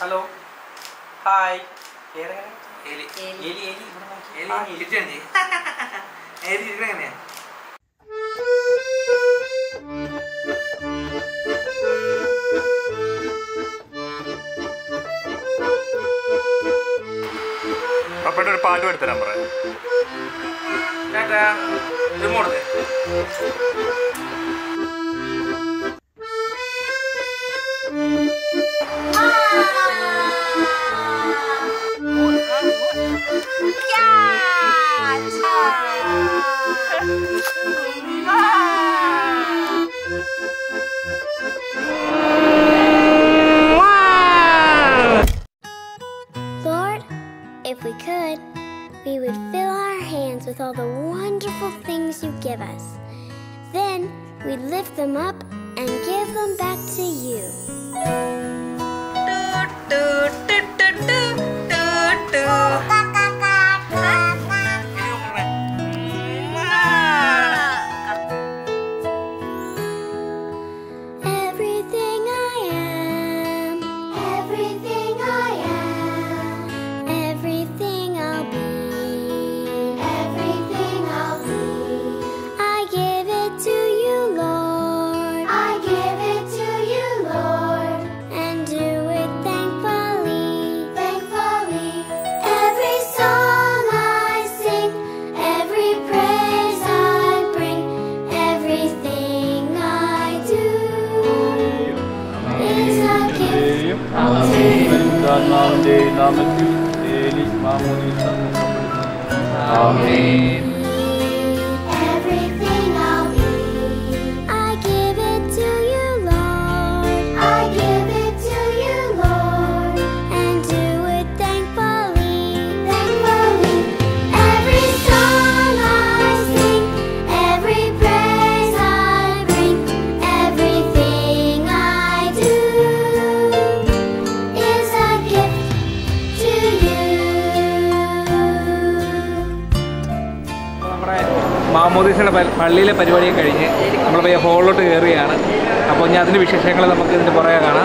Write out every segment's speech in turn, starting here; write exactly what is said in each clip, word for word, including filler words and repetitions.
Hello. Hi. Eli. Eli. Eli. Eli. Eli. Eli. Eli. Eli. അപ്പോഴൊരു പാട്ട് എടുത്തരാൻ പറയാം. Lord, if we could, we would fill our hands with all the wonderful things you give us. Then we'd lift them up and give them back to you. Everything I am, everything I am, everything I'll be, everything I'll be. I give it to you, Lord. I give it to you, Lord. And do it thankfully, thankfully. Every song I sing, every praise I bring, everything I do is a gift to you. Amen. Everything I'll be, I give it to you, Lord. I give it to you, Lord. And do it thankfully, thankfully. Every song I sing, every praise I bring, everything I do is a gift to you. നമ്മുടെ മാമോദീസയുടെ പള്ളിയിലെ പരിപാടിയൊക്കെ കഴിഞ്ഞ് നമ്മളിപ്പോൾ ഈ ഹോളിലോട്ട് കയറുകയാണ്. അപ്പോൾ ഞാൻ അതിൻ്റെ വിശേഷങ്ങൾ നമുക്ക് ഇതിൻ്റെ പുറകെ കാണാം.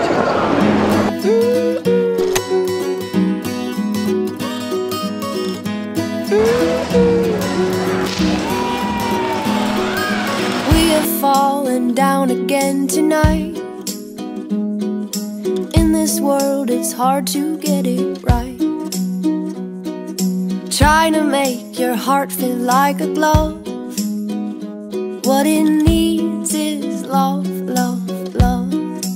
We have fallen down again tonight. In this world it's hard to get it right. Trying to make your heart feel like a glove. What it needs is love, love, love.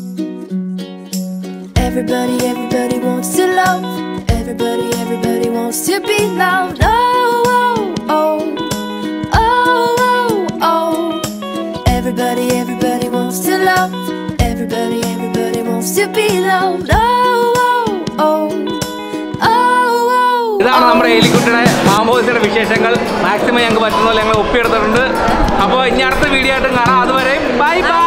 Everybody, everybody wants to love. Everybody, everybody wants to be loved. Oh, oh, oh, oh, oh, oh. Everybody, everybody wants to love. Everybody, everybody wants to be loved. Oh, oh, oh, oh, oh. ഇതാണ് നമ്മുടെ എലിക്കുട്ടിയുടെ മാമോദീസയുടെ വിശേഷങ്ങൾ. Maximum ഞങ്ങൾക്ക് പറ്റുന്ന പോലെ ഞങ്ങൾ ഒപ്പിയെടുത്തിട്ടുണ്ട്. അപ്പോൾ ഇനി അടുത്ത വീഡിയോ ആയിട്ടും കാണാം. അതുവരെ ബൈ ബൈ.